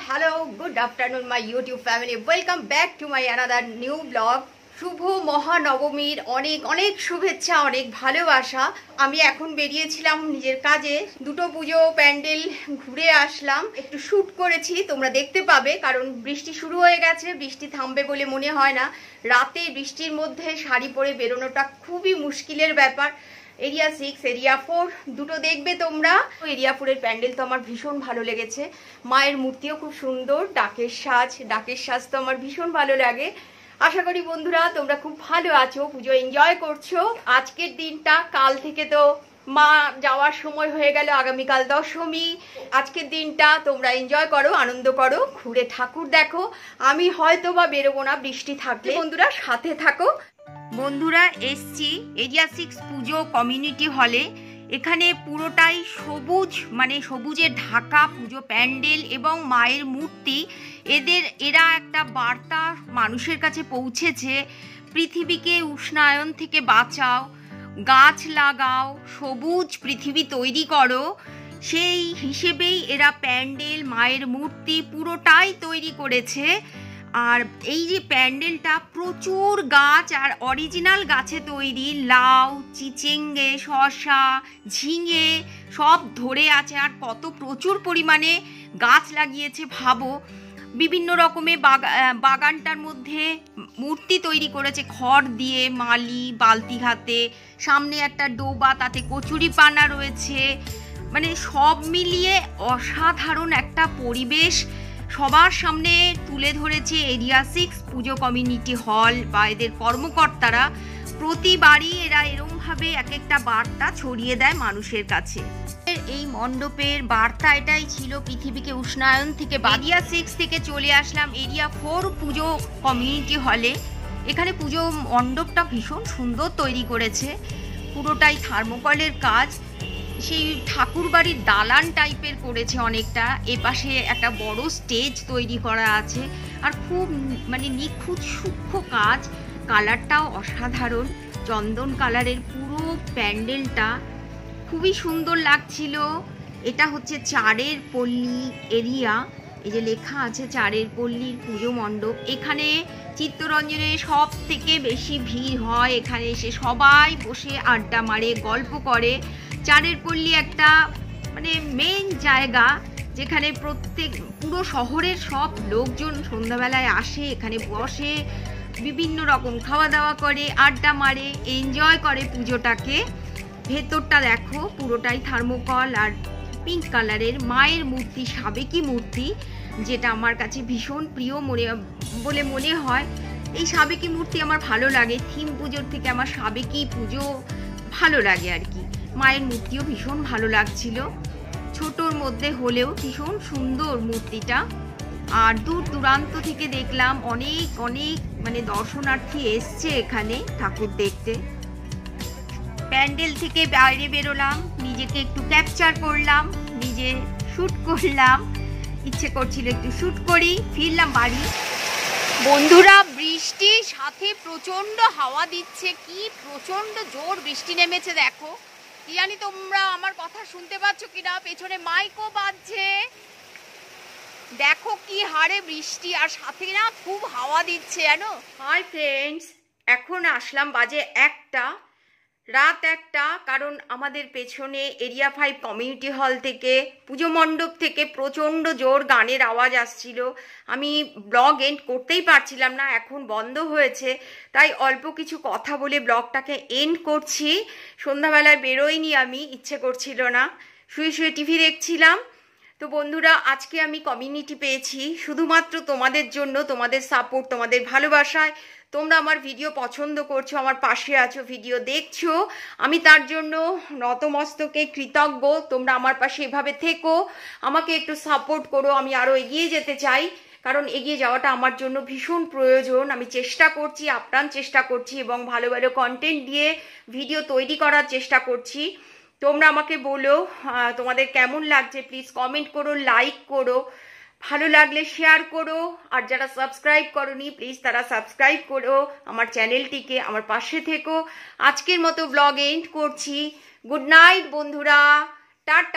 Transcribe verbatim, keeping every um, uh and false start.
hello, good afternoon my YouTube family. Welcome back to my another new vlog. শুভ মহা নবমীর অনেক অনেক শুভেচ্ছা, অনেক ভালোবাসা। আমি এখন বেরিয়েছিলাম নিজের কাজে, দুটো পুজো প্যান্ডেল ঘুরে আসলাম, একটু শ্যুট করেছি, তোমরা দেখতে পাবে। কারণ বৃষ্টি শুরু হয়ে গেছে, বৃষ্টি থামবে বলে মনে হয় না। রাতে বৃষ্টির মধ্যে শাড়ি পরে বেরোনোটা খুবই মুশকিলের ব্যাপার। এরিয়া সিক্স, এরিয়া ফোর দুটো দেখবে তোমরা। এরিয়া ফোরের প্যান্ডেল তো আমার ভীষণ ভালো লেগেছে। মায়ের মূর্তিও খুব সুন্দর, ডাকের সাজ, ডাকের সাজ তো আমার ভীষণ ভালো লাগে। আশা করি বন্ধুরা তোমরা খুব ভালো আছো, পুজো এনজয় করছো। আজকের দিনটা, কাল থেকে তো মা যাওয়ার সময় হয়ে গেল, আগামীকাল দশমী। আজকের দিনটা তোমরা এনজয় করো, আনন্দ করো, ঘুরে ঠাকুর দেখো। আমি হয়তো বা বেরোবো না বৃষ্টি থাকলে, বন্ধুরা সাথে থাকো। বন্ধুরা এসছি এরিয়া সিক্স পুজো কমিউনিটি হলে। এখানে পুরোটাই সবুজ, মানে সবুজের ঢাকা পুজো প্যান্ডেল এবং মায়ের মূর্তি। এদের এরা একটা বার্তা মানুষের কাছে পৌঁছেছে, পৃথিবীকে উষ্ণায়ন থেকে বাঁচাও, গাছ লাগাও, সবুজ পৃথিবী তৈরি করো। সেই হিসেবেই এরা প্যান্ডেল, মায়ের মূর্তি পুরোটাই তৈরি করেছে। আর এই যে প্যান্ডেলটা প্রচুর গাছ আর অরিজিনাল গাছে তৈরি, লাউ, চিচিঙ্গে, শসা, ঝিঙে সব ধরে আছে। আর কত প্রচুর পরিমাণে গাছ লাগিয়েছে ভাবো। বিভিন্ন রকমের বাগানটার মধ্যে মূর্তি তৈরি করেছে খড় দিয়ে, মালি বালতি হাতে, সামনে একটা ডোবা, তাতে কচুরি পানা রয়েছে। মানে সব মিলিয়ে অসাধারণ একটা পরিবেশ সবার সামনে তুলে ধরেছে এরিয়া সিক্স পুজো কমিউনিটি হল বা এদের কর্মকর্তারা। প্রতিবারই এরা এরমভাবে এক একটা বার্তা ছড়িয়ে দেয় মানুষের কাছে। এই মণ্ডপের বার্তা এটাই ছিল, পৃথিবীকে উষ্ণায়ন থেকে। এরিয়া সিক্স থেকে চলে আসলাম এরিয়া ফোর পুজো কমিউনিটি হলে। এখানে পুজো মণ্ডপটা ভীষণ সুন্দর তৈরি করেছে, পুরোটাই থার্মোকলের কাজ। সেই ঠাকুর বাড়ির দালান টাইপের করেছে অনেকটা। এপাশে একটা বড় স্টেজ তৈরি করা আছে, আর খুব মানে নিখুঁত সূক্ষ্ম কাজ। কালারটাও অসাধারণ, চন্দন কালারের পুরো প্যান্ডেলটা খুবই সুন্দর লাগছিল। এটা হচ্ছে চারের পল্লী এরিয়া, এই যে লেখা আছে চারের পল্লীর পুজো মণ্ডপ। এখানে চিত্তরঞ্জনে সব থেকে বেশি ভিড় হয়, এখানে এসে সবাই বসে আড্ডা মারে, গল্প করে। চারের পল্লী একটা মানে মেন জায়গা, যেখানে প্রত্যেক পুরো শহরের সব লোকজন সন্ধ্যাবেলায় আসে, এখানে বসে বিভিন্ন রকম খাওয়া দাওয়া করে, আড্ডা মারে, এনজয় করে পুজোটাকে। ভেতরটা দেখো পুরোটাই থার্মোকল আর পিঙ্ক কালারের। মায়ের মূর্তি, সাবেকি মূর্তি, যেটা আমার কাছে ভীষণ প্রিয় মনে বলে মনে হয়। এই সাবেকি মূর্তি আমার ভালো লাগে, থিম পুজোর থেকে আমার সাবেকি পুজো ভালো লাগে আর কি। মায়ের মূর্তিও ভীষণ ভালো লাগছিল, ছোটোর মধ্যে হলেও ভীষণ সুন্দর মূর্তিটা। আর দূর দূরান্ত থেকে দেখলাম অনেক অনেক মানে দর্শনার্থী এসছে এখানে ঠাকুর দেখতে। প্যান্ডেল থেকে বাইরে বেরোলাম, নিজেকে একটু ক্যাপচার করলাম, নিজে শ্যুট করলাম, ইচ্ছে করছিল একটু শ্যুট করি। ফিরলাম বাড়ি। বন্ধুরা বৃষ্টির সাথে প্রচণ্ড হাওয়া দিচ্ছে, কি প্রচণ্ড জোর বৃষ্টি নেমেছে দেখো। কি জানি তোমরা আমার কথা শুনতে পাচ্ছ কিনা, পেছনে মাইকও বাজছে। দেখো কি হারে বৃষ্টি, আর সাথে না খুব হাওয়া দিচ্ছে জানো। হাই ফ্রেন্ডস, এখন আসলাম বাজে একটা, রাত একটা। কারণ আমাদের পেছনে এরিয়া ফাইভ কমিউনিটি হল থেকে, পুজো মণ্ডপ থেকে প্রচণ্ড জোর গানের আওয়াজ আসছিল। আমি ব্লগ এন্ড করতেই পারছিলাম না, এখন বন্ধ হয়েছে, তাই অল্প কিছু কথা বলে ব্লগটাকে এন্ড করছি। সন্ধ্যাবেলায় বেরোইনি আমি, ইচ্ছে করছিল না, শুয়ে শুয়ে টিভি দেখছিলাম। তো বন্ধুরা আজকে আমি কমিউনিটি পেয়েছি শুধুমাত্র তোমাদের জন্য, তোমাদের সাপোর্ট, তোমাদের ভালোবাসায়। তোমরা আমার ভিডিও পছন্দ করছো, আমার পাশে আছো, ভিডিও দেখছো, আমি তার জন্য নতমস্তকে কৃতজ্ঞ। তোমরা আমার পাশে এভাবে থেকো, আমাকে একটু সাপোর্ট করো, আমি আরও এগিয়ে যেতে চাই। কারণ এগিয়ে যাওয়াটা আমার জন্য ভীষণ প্রয়োজন। আমি চেষ্টা করছি, আপ্রাণ চেষ্টা করছি, এবং ভালো ভালো কন্টেন্ট দিয়ে ভিডিও তৈরি করার চেষ্টা করছি। তোমরা আমাকে বলো তোমাদের কেমন লাগছে, প্লিজ কমেন্ট করো, লাইক করো, ভালো লাগলে শেয়ার করো। আর যারা সাবস্ক্রাইব করোনি প্লিজ তারা সাবস্ক্রাইব করো আমার চ্যানেলটিকে, আমার পাশে থেকো। আজকের মতো ব্লগ এন্ড করছি। গুড নাইট বন্ধুরা, টাটা।